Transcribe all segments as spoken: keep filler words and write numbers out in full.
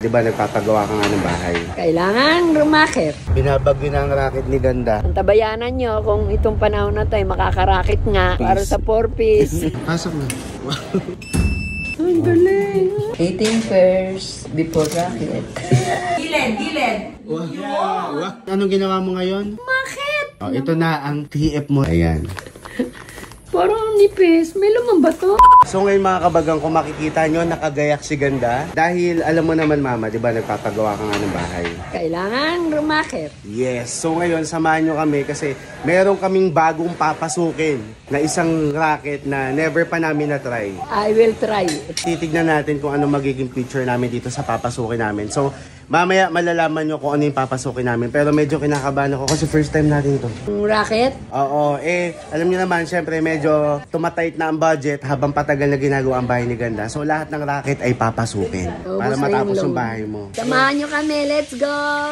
Di ba nagpapagawa ka nga ng bahay? Kailangan rumakit. Binabagyo na ang racket ni Ganda. Antabayanan nyo kung itong panahon na tayo makakarakit nga para sa four piece. Pasok na. Ang galing. eighteen pairs before racket. Gilid, gilid. Wow. Wow. Anong ginawa mo ngayon? Makit! Oh, ito na ang T F mo. Ayan. Parang nipis. May laman ba to? So ngayon mga kabagang, kung makikita nyo, nakagayak si Ganda. Dahil alam mo naman mama, di ba nagpapagawa ka nga ng bahay? Kailangan rumakit. Yes. So ngayon, samahan nyo kami kasi meron kaming bagong papasukin na isang racket na never pa namin na-try. I will try. Titignan natin kung ano magiging picture namin dito sa papasukin namin. So mamaya malalaman nyo kung ano yung papasukin namin. Pero medyo kinakabahan ako kasi first time natin to. Yung racket? Oo. Eh, alam nyo naman, syempre medyo tumatayt na ang budget habang patagal na ginagawa ang bahay ni Ganda. So lahat ng racket ay papasukin Oh, para gusto matapos yung yung load. bahay mo. Samahan nyo kami. Let's go!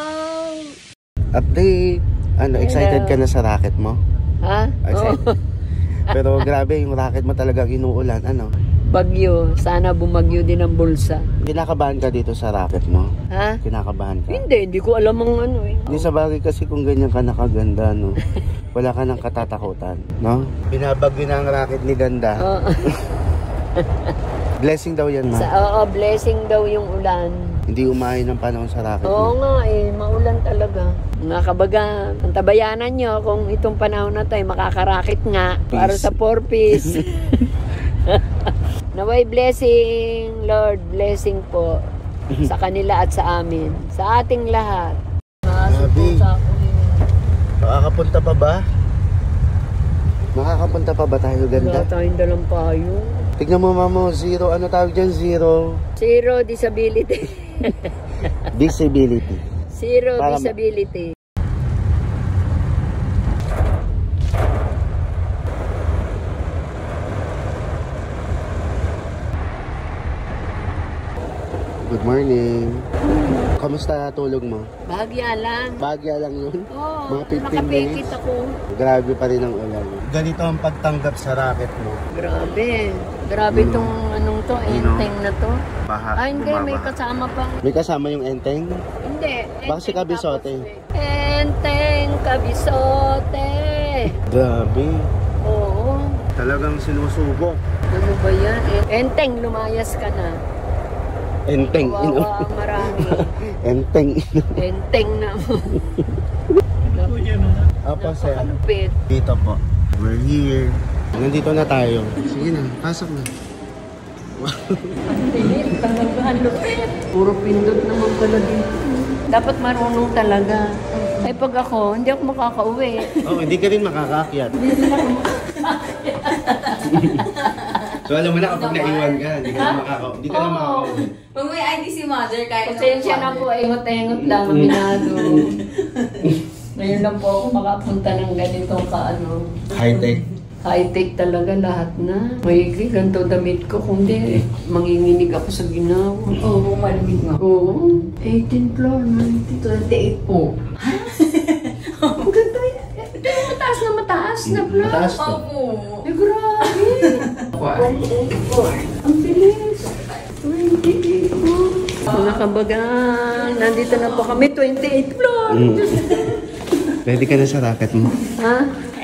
Update! Ano, excited ka na sa racket mo? Ha? Excited. Oh. Pero grabe, yung racket mo talagang inuulan. Ano? Bagyo. Sana bumagyo din ang bulsa. Kinakabahan ka dito sa racket mo? Ha? Kinakabahan ka? Hindi. Hindi ko alam ang ano eh. Hindi sa bagay kasi kung ganyan ka nakaganda, no? Wala ka ng katatakutan, no? Binabagyo na ang racket ni Ganda. Oo. Blessing daw yan, ma. Sa, oo, blessing daw yung ulan. Hindi umahay ng panahon sa racket Oo mo. nga eh. Maulan talaga. Mga kabagan, antabayanan nyo kung itong panahon na tayo makakarakit nga para sa four piece. Naway blessing, Lord, blessing po sa kanila at sa amin, sa ating lahat. Grabe. Makakapunta pa ba? Makakapunta pa ba tayo, Ganda? Wala tayong dalang payo. Tignan mo, mamo, zero. Ano tawag dyan? Zero. Zero disability. Disability. Zero Para- disability. Good morning. Kamusta tulog mo? Bahagya lang. Bagya lang yun. Oo, Mga fifteen nakapikit minutes. ako. Grabe pa rin ang ulan. Ganito ang pagtanggap sa racket mo. Grabe. Grabe Ano? itong anong to, enteng na to. Baha. Ah, hindi, may bumabaha. kasama pang... May kasama yung enteng? Hindi. Baka si enteng Kabisote. tapos may- Enteng Kabisote. Grabe. Oo. Talagang sinusubok. Ano ba yan? Enteng, lumayas ka na. Enteng. ino. Kawawa, marami. Enteng. ino. Enteng na. Apo, sir. Napakalupit. Dito po. We're here. Nandito na tayo. Sige na, pasok na. Pilit, talagang lupit. Puro pindot naman pala dito. Dapat marunong talaga. Ay pag ako, hindi ako makakauwi. Oh, hindi ka rin makakakyat. So alam mo na kapag naiwan ka, hindi ka na makaka- hindi ka na makaka-uwi. Pag may I D si mother, kahit Pasensya na po, ingot-ingot lang, aminado. Ngayon lang po ako makapunta ng ganitong kaano. High-tech. High-tech talaga lahat na. Maigi, ganito damit ko. Kung di, manginginig ako sa ginawa. Oo, malamig nga. Oo. eighteenth floor, nineteen, twenty-eight po. Ang ganda yan. Ito yung mataas na mataas na floor. Mataas to. Opo. Eh, grabe. twenty-eight floor. Ang bilis. twenty-eight floor. Mga kabagan, nandito na po kami, twenty-eight floor. Mm. Ready ka na sa racket mo? Ha?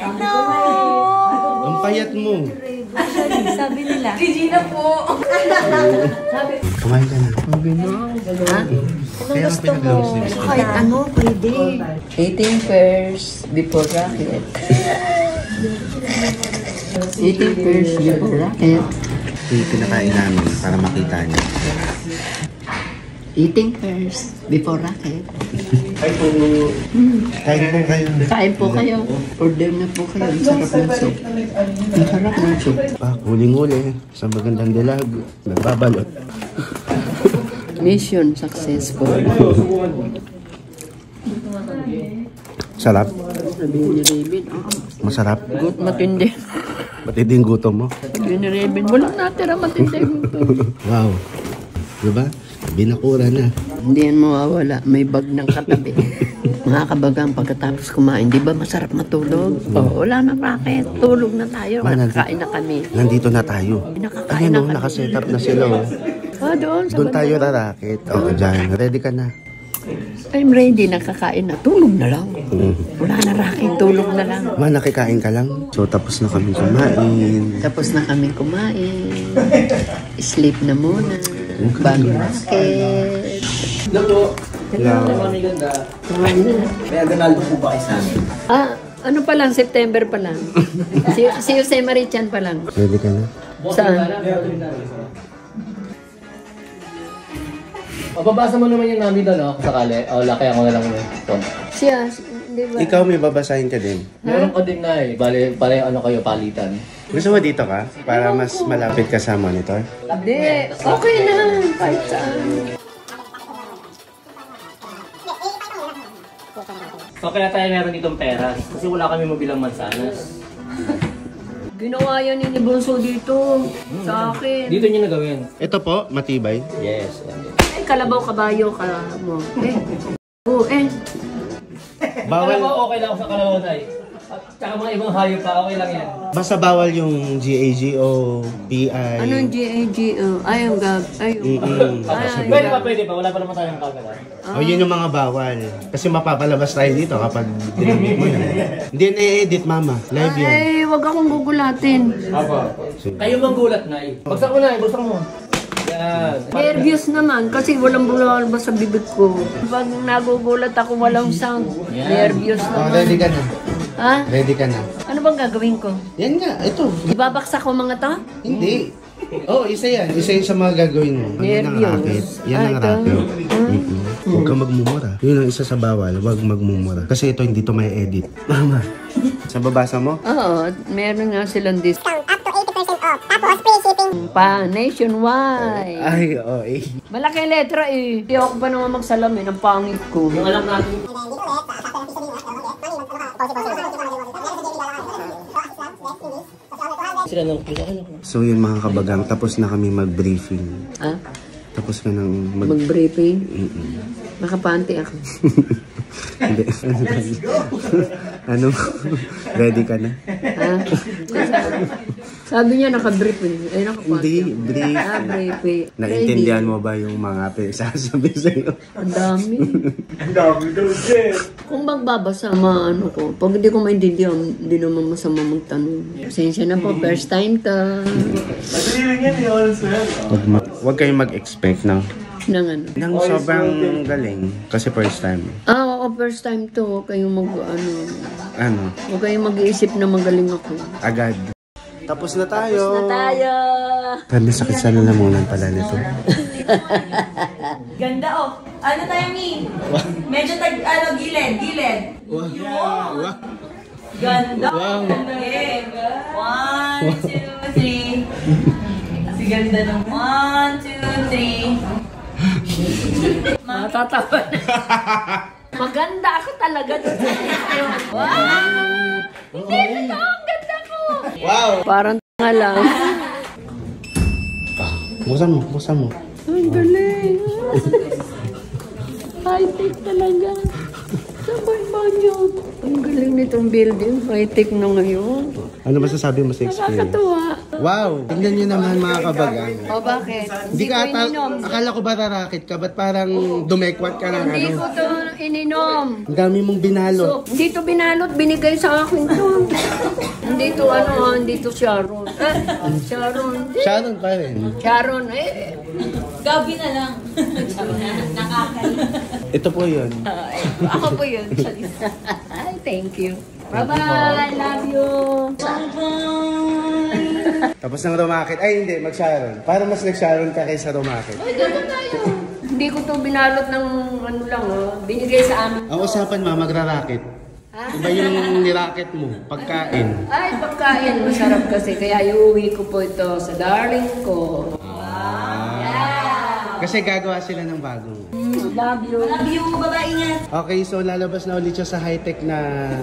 Ang payat mo. Sabi nila. Regina po. Kumain ka na. Sabi na. Ha? Kaya nga pinag-long sleeves ko. Kahit ano, pwede. eighteen pairs before racket. eighteen pairs before racket. Ito yung pinakain namin para makita niya. eighteen pairs before racket. Ay po. Kain po kayo. Kain po kayo. Order na po kayo. Ang sarap ng soup. Ang sarap ng soup. Ah, huling-huli. Sa magandang dilag. Nagbabalot. Mission successful. Sarap. Sabi ni Raven, ah, Masarap. gut matindi. Matinding gutom mo. Sabi ni Raven, walang natira matindi gusto. Wow. Diba? Binakura na. Hindi yan mawawala. May bag ng katabi. Mga kabagang pagkatapos kumain, di ba masarap matulog? Oo, wala na racket. Tulog na tayo. Ma, nandito- Kakain na kami. Nandito na tayo. Nakakain Ayan na o, kami. nakaset up na sila o. Ah, doon. Sa Doon tayo banda. rarakit. Oo, dyan. Ready ka na? I'm ready. Nakakain na. Tulog na lang. Mm. Wala na rakin. Tulog na lang. Ma, nakikain ka lang? So, tapos na kami kumain. Tapos na kami kumain. Sleep na muna. Bago racket. Hello po. Hello. Mami ganda. May Aguinaldo po ba kayo sa amin? Ah, ano pa lang? September pa lang. si, si Jose Marichan pa lang. Ready ka na? Saan? O, babasa mo naman yung namin doon, no? Kung sakali. O, laki ako na lang yung phone. Siya, di ba? Ikaw may babasahin ka din. Meron ko din na eh. Bale, pare ano kayo, palitan. Gusto mo dito ka? Para mas malapit ka sa monitor? Hindi. Okay na. Kahit saan. So, kaya tayo meron ditong pera. Kasi wala kami mabilang mansanas. Ginawa yan ni Bunso dito. Sa akin. Dito nyo na gawin. Ito po, matibay. Yes. Ay, kalabaw kabayo ka mo. Eh. Oo, eh. Bawal, Kalabaw, okay lang ako sa kalabaw tayo. At saka mga ibang hayop pa, okay lang yan. basta bawal yung G A G O, P I. Anong G A G O? Ay, ang gab. Ay, Mm-mm. ay, ay. Pwede pa, pwede pa. Wala pa naman tayong kagala. O, yun yung mga bawal. Kasi mapapalabas tayo dito kapag dinamit mo yun. Hindi na-edit, mama. Live yan. Ay, wag akong gugulatin. Kayo manggulat na eh. Bagsak mo na eh, bagsak mo. Yan. Nervyos naman kasi walang bulalabas sa bibig ko. Pag nagugulat ako walang sound, nervyos O, naman. ready ka na. Ha? Ready ka na. Ano bang gagawin ko? Yan nga, ito. Ibabaksak ko mga to? Hindi. Oh, isa yan. Isa yun sa mga gagawin mo. Yan ang Nervyos. racket. Yan Ah, ang ito? racket. Mm-mm. Huwag kang magmumura. Yun ang isa sa bawal. Huwag magmumura. Kasi ito hindi to may edit. Mama. Sa babasa mo? Oo, meron nga silang discount. Up to eighty percent off. Tapos free shipping. Pa, nationwide. Ay, oo eh. Malaki letra eh. Hindi ako pa naman magsalamin. Ang pangit ko. Yung alam natin. And then dito ulit, sa sakto ng piso din. Sila nang pila. Ano? So yun mga kabagang, tapos na kami mag-briefing. Ha? Tapos ka nang mag... Mag-briefing? Mm-mm. Nakapanti ako. Hindi. Ano? Ready ka na? Ha? Sabi niya naka-briefing. Ay, nakapanti Hindi, ako. brief. Ah, briefing. Naintindihan mo ba yung mga pinagsasabi sa'yo? Ang dami. Ang dami daw, Kung magbabasa, maano ko. Pag hindi ko maintindihan, hindi naman masama magtanong. Pasensya na po, first time to. Huwag, ma- huwag kayong mag-expect ng, Nang ano. ng sobrang galing. Kasi first time. Ah, ako first time to. Huwag kayong mag, ano, Ano? huwag kayong mag-iisip na magaling ako. Agad. Tapos na tayo. Na tayo! Sabi sakit sa lalamunan pala nito. Ganda oh. Ano tayo, Mi? Medyo tag, ano, gilid, gilid. Wow. Ganda. Wow. Okay. One, two, three. Kasi ganda ng one, two, three. Matatawa na. Maganda ako talaga doon sa video. Wow! Hindi, totoo. Ang ganda ko. Wow. Parang tanga lang. Buksan mo, buksan mo. Ang galing. High-tech talaga. Sabay ba yun? Ang galing nitong building. High-tech na ngayon. Ano masasabi mo sa experience? Nakakatuwa. Wow! Tingnan nyo naman mga kabagang. O bakit? Hindi ka ko ata, ininom. akala ko ba rarakit ka? Ba't parang dumekwat ka ng Hindi ano? ko to ininom. Ang dami mong binalot. So, hindi to binalot, binigay sa akin to. Hindi to ano, ah, hindi to Sharon. Eh, Sharon. Hindi. Sharon pa rin. Sharon, eh. Gabi na lang. Nakakali. Ito po yun. Ay, ako po yun. Ay, thank you. Bye-bye. Love you. Tapos ng rumakit. Ay hindi, mag-Sharon. Para mas nag-Sharon ka kaysa rumakit. Ay, gano'n tayo. Hindi ko to binalot ng ano lang, oh. Binigay sa amin. Ang usapan ma, magrarakit. Ha? Iba yung nirakit mo, pagkain. Ay, pagkain. Masarap kasi. Kaya iuwi ko po ito sa darling ko. Kasi gagawa sila ng bagong. Mm, love you. Love you, babae niya. Okay, so lalabas na ulit siya sa high-tech na...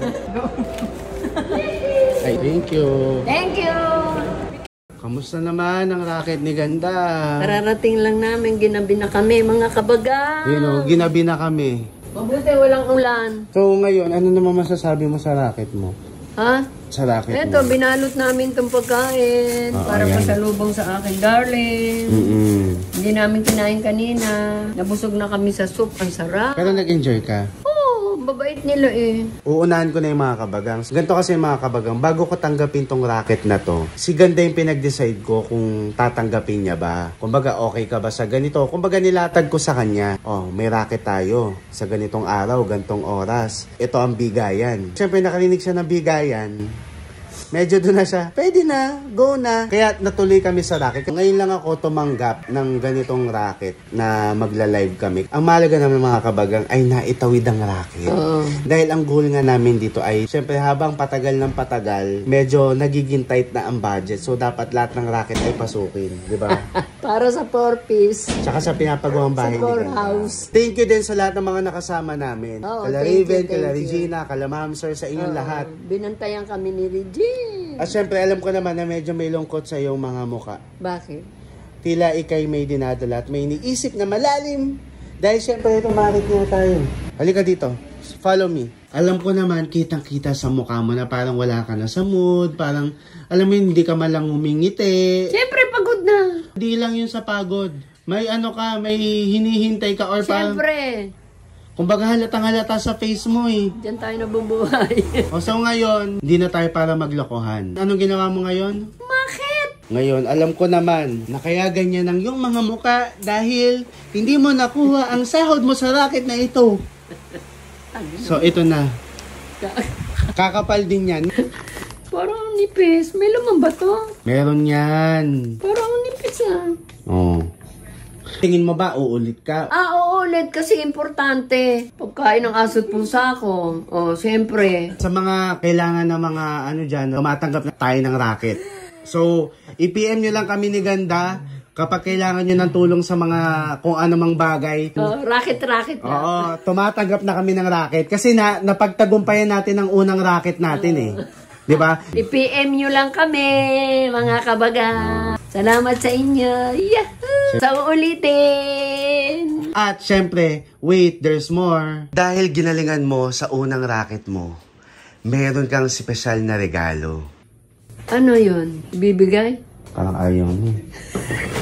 Ay, thank you. Thank you. Kamusta naman ang racket ni Ganda? Kararating lang namin, ginabi na kami, mga kabaga. You know, ginabi na kami. Mabuti walang ulan. So ngayon, ano naman masasabi mo sa racket mo? Ha? Sa racket Eto, mo? binalot namin itong pagkain Oo, para yan. pasalubong sa akin, darling. Mm-mm. Hindi Hindi namin kinain kanina. Nabusog na kami sa soup. Ang sarap. Pero nag-enjoy ka? Oo, babait nila eh. Uunahan ko na yung mga kabagang. Ganito kasi yung mga kabagang, bago ko tanggapin tong racket na to, si Ganda yung pinag-decide ko kung tatanggapin niya ba. Kumbaga, okay ka ba sa ganito? Kumbaga, nilatag ko sa kanya, oh, may racket tayo sa ganitong araw, ganitong oras. Ito ang bigayan. Siyempre, nakarinig siya ng bigayan. Medyo doon na siya, pwede na, go na. Kaya natuloy kami sa racket. Ngayon lang ako tumanggap ng ganitong racket na magla-live kami. Ang mahalaga naman mga kabagang ay naitawid ang racket. Oo. Dahil ang goal nga namin dito ay, syempre habang patagal ng patagal, medyo nagiging tight na ang budget. So dapat lahat ng racket ay pasukin, di ba? Para sa four-piece. Tsaka sa pinapagawang bahay Sa ni Ganda. courthouse. Thank you din sa lahat ng mga nakasama namin. Oo, kala thank you, Raven, thank kala you. Regina, kala Ma'am Sir, sa inyong Oo, lahat. Binantayan kami ni Regine. At syempre, alam ko naman na medyo may lungkot sa iyong mga muka. Bakit? Tila ikay may dinadala at may iniisip na malalim. Dahil syempre, tumarik na tayo. Halika dito. Follow me. Alam ko naman, kitang-kita sa mukha mo na parang wala ka na sa mood. Parang, alam mo yun, hindi ka malang humingiti. Siyempre, pagod na. Hindi lang yun sa pagod. May ano ka, may hinihintay ka or parang... Siyempre. Kumbaga halatang halata sa face mo eh. Diyan tayo nabubuhay. O so ngayon, hindi na tayo para maglokohan. Anong ginawa mo ngayon? Bakit? Ngayon, alam ko naman na kaya ganyan ang yung mga muka dahil hindi mo nakuha ang sahod mo sa racket na ito. So, ito na. Kakapal din yan. Parang nipis. May laman ba to? Meron yan. Parang nipis ah. Oh. Tingin mo ba uulit ka? Ah, uulit kasi importante. Pagkain ng aso't pusa ko. O, siyempre. Sa mga kailangan ng mga ano dyan, tumatanggap na tayo ng racket. So, i-P M nyo lang kami ni Ganda kapag kailangan nyo ng tulong sa mga kung ano mang bagay. Oh, racket-racket na. Oo, tumatanggap na kami ng racket. Kasi na, napagtagumpayan natin ang unang racket natin eh. Di ba? I-P M nyo lang kami, mga kabaga. Salamat sa inyo. Yahoo! Sa uulitin. At syempre, wait, there's more. Dahil ginalingan mo sa unang racket mo, meron kang special na regalo. Ano yun? Bibigay? Parang ayaw mo.